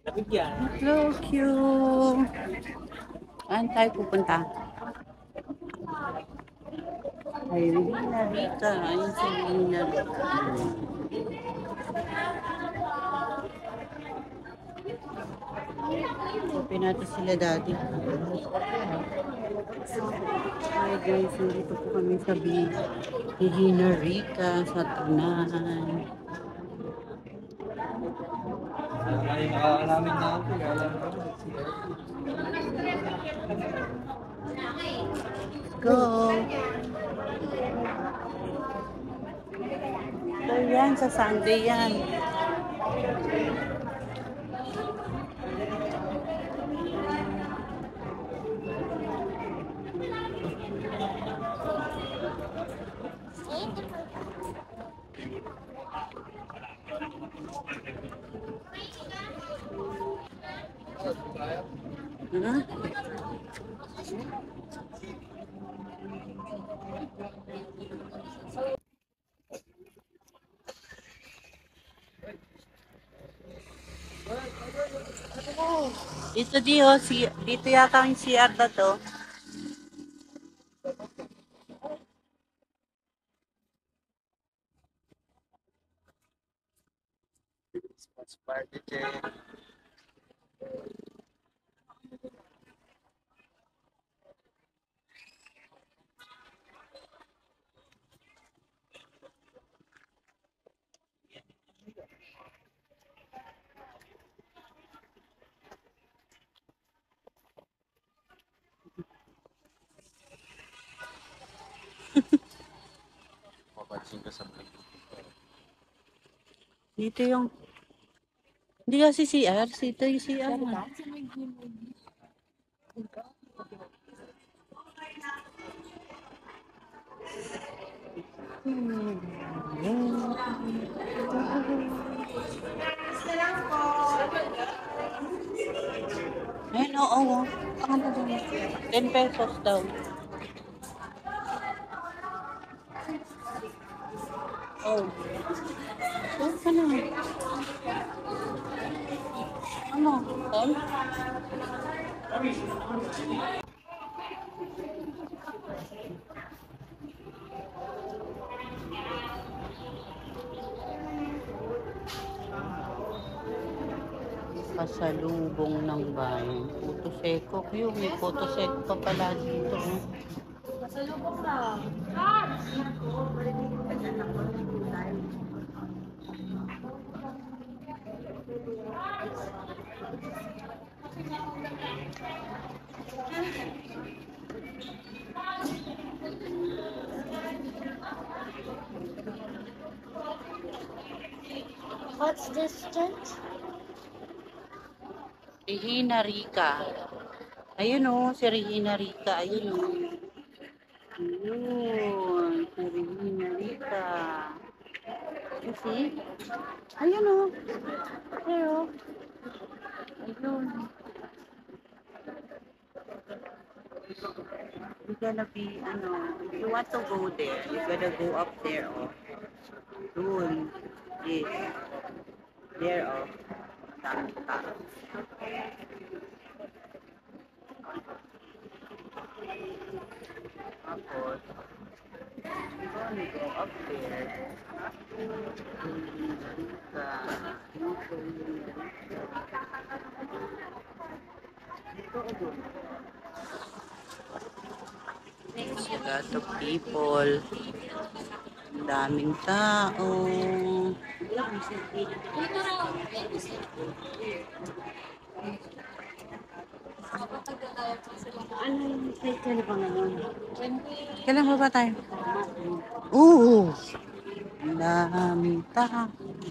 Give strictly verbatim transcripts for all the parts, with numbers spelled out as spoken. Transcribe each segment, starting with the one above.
Hello, cute. Saan tayo pupunta? Ay, Regina Rita. Ayun si Regina Rita. Open natin sila dati. Hi guys, nandito po kami sa beach. Regina Rita sa Tanay. Ay, nakakalamin na ako. Go! So yan, sa Sunday yan. Hmm? Dito di oh, si, dito yata ang C R na to. Party check. Papansin ko sa vlog. Dito yung, hindi kasi C R, dito yung C R na. Ayun, oo, oo. Ano doon? ten pesos daw. Oh. Saan ka na? Ano? ten? Pasalubong ng bayan. Puto Seco. Yung may Puto Seco pa pala dito. Oh. Pasalubong na. What's this tent? Regina Rica. Ayun oh, si Regina Rica. Ayun oh. Ayun, si Regina Rica. You see? Ayun oh. There oh. Ayun. You're gonna be, ano, if you want to go there, you gotta go up there, oh. Doon. Yes. There, oh. Dami tao. Tapos, you're gonna go up there. Dito, oh, doon. A lot of people. Ang daming tao. Ano yung kailan ba ngayon? Kailan ba ba tayo? Oo! Ang daming tao.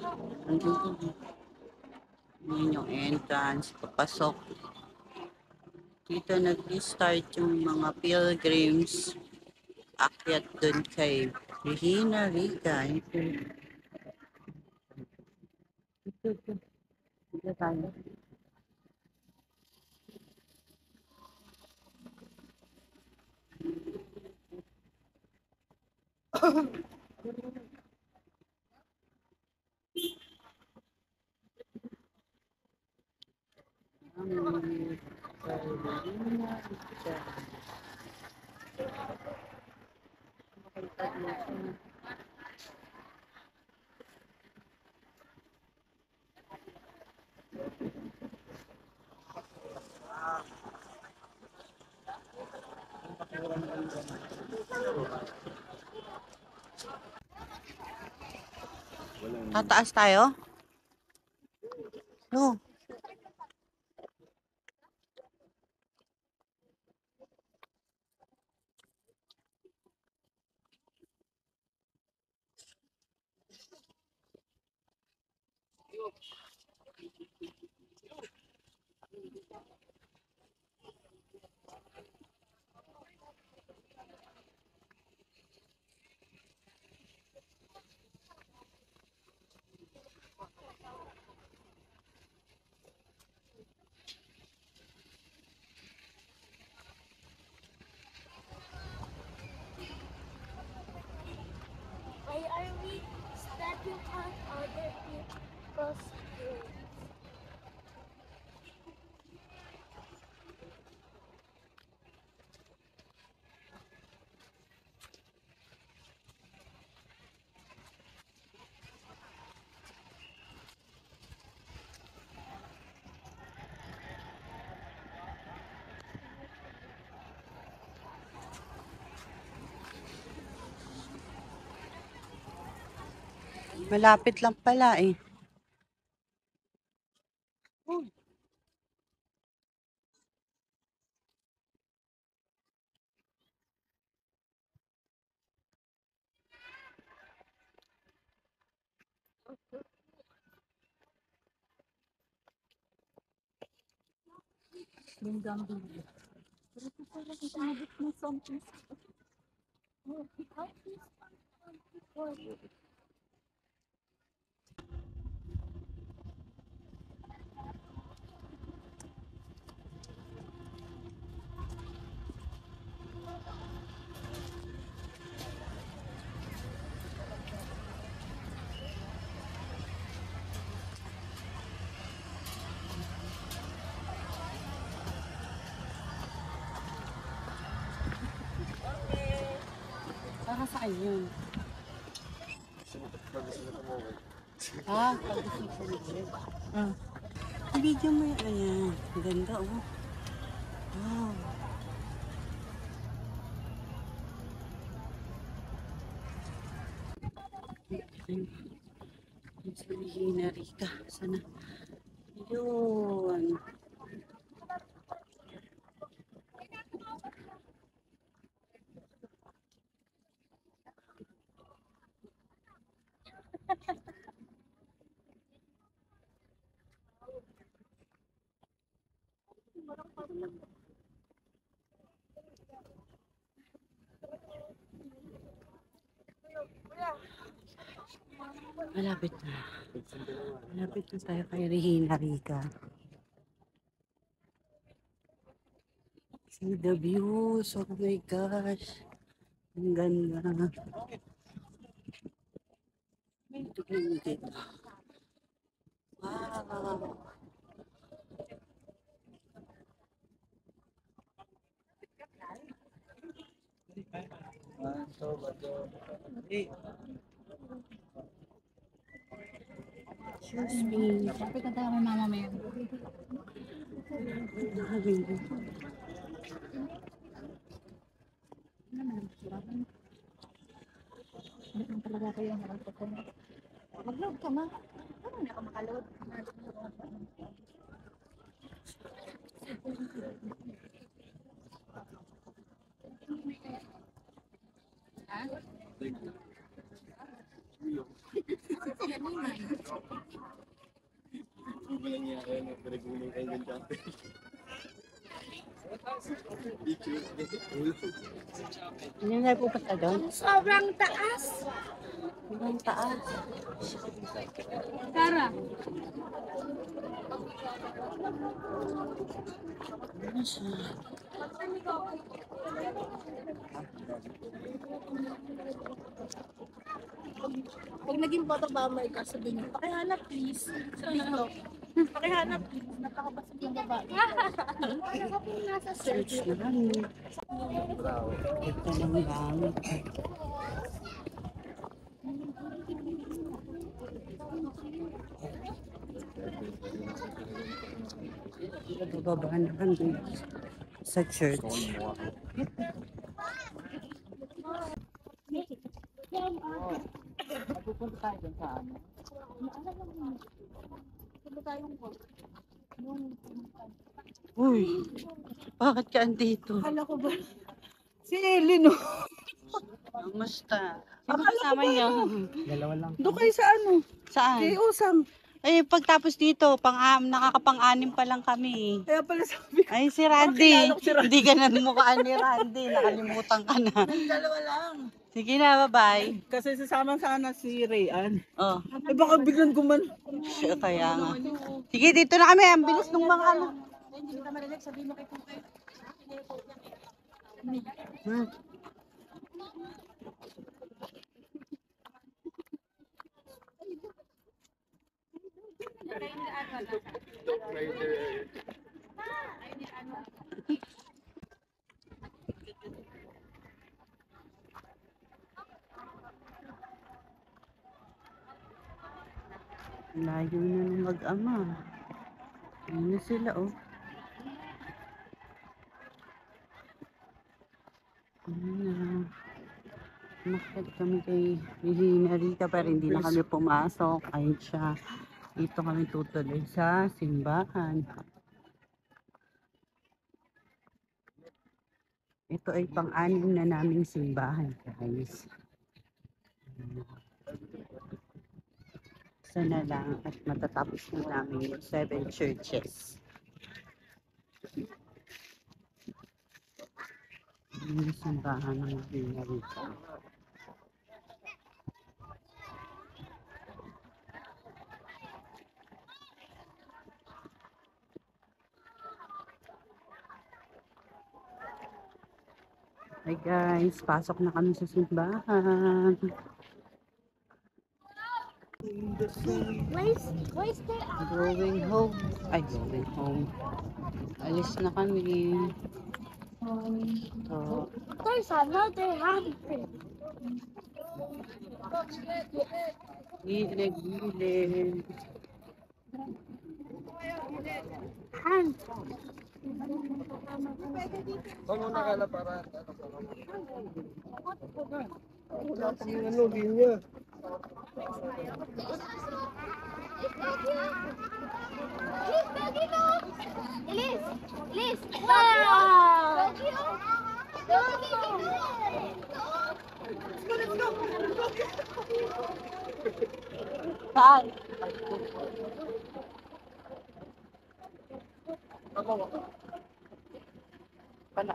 Yun yung entrance. Papasok. Dito nag-start yung mga pilgrims. Akyat dun kay Regina Rica. Ito, ito, ito. Ito tayo. Carolina Rica. Makita dito. Tataas tayo? No. Why are we stepping on other people's toes? Malapit lang pala eh. Yung gambling. Pero kung parang sinabit mo something. Oh, how is it? Para saan yun? Sinipot pa gusto na tumawag. Ah, pag-isip ko. Ah. Video mo yun. Ayan. Ang ganda oh. Wow. Sa Regina Rica. Sana. Yun. Malapit na. Malapit na tayo kay Regina Rica. See the views. Oh my gosh. Ang ganda. Ito yung dito. Wow. Ah, so, bago. Eh, Excuse me. Siyempre ka tayo kay mama mo yun. Ano naman talaga kayo ang harap ko? Mag-load ka ma. Ano na ako makaload? Ha? bilang niya kayo na pinagulong kayo ng dati. Picture. Hindi na pupunta doon? Sobrang taas. Ang taas. Tara. Ano siya? Pag naging bata ba may kasabihin niyo, pakihanap please. Sa TikTok. Pakihanap. Napakabasag ng babae. Nasa Search na lang. Bravo. Ito lang gamit. Bababa na kami sa church. Pupunta tayo dun sa ano. Pupunta tayong ko. Uy, bakit ka andito? Akala ko ba? Si Elino. Kamusta? Sino Akala ko kasama ba niyo? Dalawa lang. Doon kayo sa ano? Saan? Kay Usang. Eh, pagtapos dito, pang nakakapang-anim pa lang kami. Kaya pala sabi ko. Ay, si Randy. Nakilala ko si Randy. Hindi ka na mukhaan ni Randy. Nakalimutan ka na. Dalawa lang. Sige na, bye-bye. Kasi sasama sana si Rayan. Oh, Eh baka biglang guman. kaya nga. Sige, dito na kami. Ang bilis nung mga ano. Hindi ka marinig, sabi mo kay Kumpay. Hmm. Layo na ng mag-ama. Ayun na sila, oh. Ayun na. Nakit kami kay Regina Rita pero hindi na kami pumasok. Ayun siya. Dito kami tutuloy sa simbahan. Ito ay pang-anim na naming simbahan, guys. Isa na lang at matatapos na namin yung seven churches. Yung simbahan ng Regina Rita. Hi guys, pasok na kami sa simbahan. Where's, where's the... Going home. Ay, going home. Alis na kami. So, There's another rabbit. gilid-gilid. Hand. Huwag mo nakala para wala kasi yung ano, linya. Elise! Elise! Wow! Saan? Pala.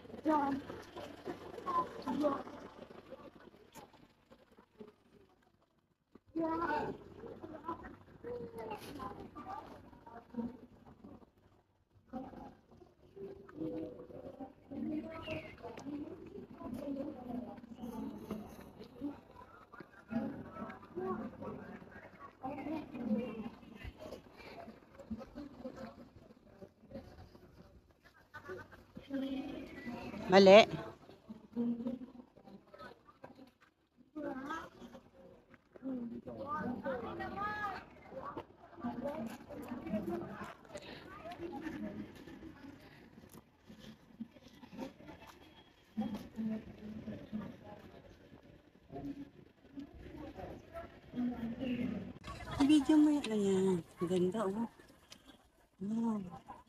Mali. Video mo yan. Ayan. Ganda, oh. Wow.